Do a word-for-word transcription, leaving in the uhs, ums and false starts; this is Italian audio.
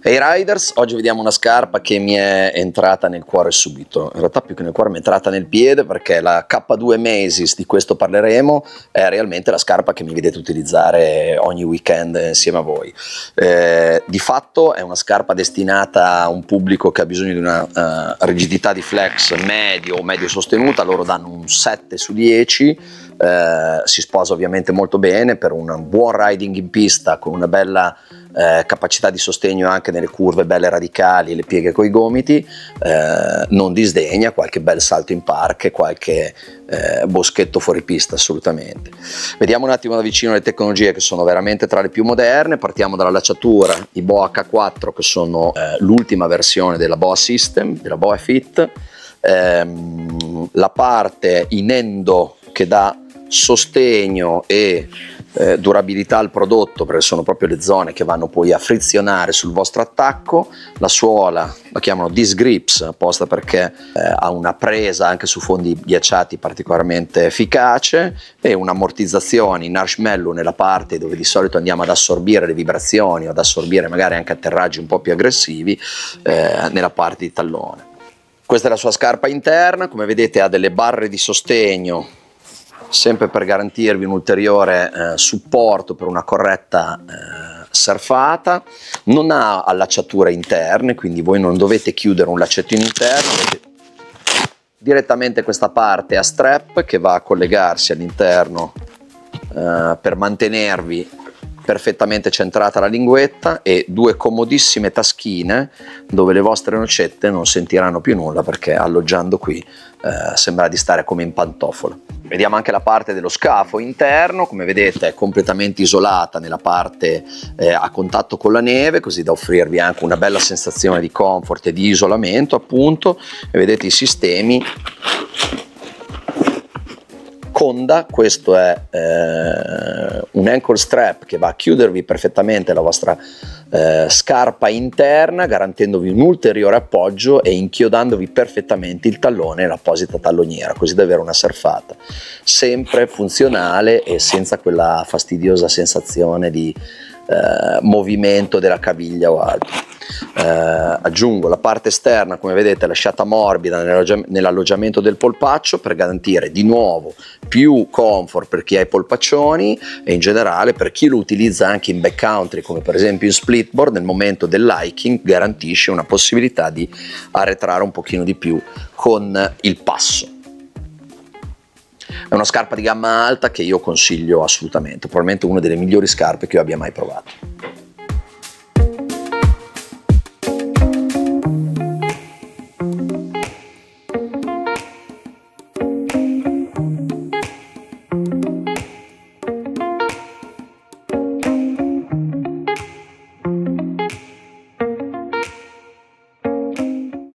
Hey Riders, oggi vediamo una scarpa che mi è entrata nel cuore subito, in realtà più che nel cuore mi è entrata nel piede, perché la K due Macy's, di questo parleremo, è realmente la scarpa che mi vedete utilizzare ogni weekend insieme a voi. Eh, di fatto è una scarpa destinata a un pubblico che ha bisogno di una uh, rigidità di flex medio o medio sostenuta. Loro danno un sette su dieci, eh, si sposa ovviamente molto bene per un buon riding in pista con una bella Eh, capacità di sostegno anche nelle curve belle radicali, le pieghe coi gomiti, eh, non disdegna qualche bel salto in park e qualche eh, boschetto fuori pista, assolutamente. Vediamo un attimo da vicino le tecnologie, che sono veramente tra le più moderne. Partiamo dalla lacciatura, i B O A H quattro, che sono eh, l'ultima versione della B O A System, della B O A Fit, ehm, la parte in endo che dà sostegno e Eh, durabilità al prodotto, perché sono proprio le zone che vanno poi a frizionare sul vostro attacco. La suola la chiamano Disc Grips, apposta perché eh, ha una presa anche su fondi ghiacciati particolarmente efficace, e un'ammortizzazione in marshmallow nella parte dove di solito andiamo ad assorbire le vibrazioni o ad assorbire magari anche atterraggi un po' più aggressivi, eh, nella parte di tallone. Questa è la sua scarpa interna, come vedete ha delle barre di sostegno, sempre per garantirvi un ulteriore eh, supporto per una corretta eh, surfata. Non ha allacciature interne, quindi voi non dovete chiudere un laccettino interno, avete direttamente questa parte a strap che va a collegarsi all'interno eh, per mantenervi perfettamente centrata la linguetta, e due comodissime taschine dove le vostre nocette non sentiranno più nulla, perché alloggiando qui eh, sembra di stare come in pantofola. Vediamo anche la parte dello scafo interno, come vedete è completamente isolata nella parte eh, a contatto con la neve, così da offrirvi anche una bella sensazione di comfort e di isolamento, appunto. E vedete i sistemi Conda. Questo è eh, un ankle strap che va a chiudervi perfettamente la vostra eh, scarpa interna, garantendovi un ulteriore appoggio e inchiodandovi perfettamente il tallone e l'apposita talloniera, così da avere una surfata sempre funzionale e senza quella fastidiosa sensazione di eh, movimento della caviglia o altro. Eh, aggiungo la parte esterna, come vedete lasciata morbida nell'alloggiamento del polpaccio, per garantire di nuovo più comfort per chi ha i polpaccioni, e in generale per chi lo utilizza anche in backcountry, come per esempio in splitboard. Nel momento dell'hiking garantisce una possibilità di arretrare un pochino di più con il passo. È una scarpa di gamma alta che io consiglio assolutamente, probabilmente una delle migliori scarpe che io abbia mai provato.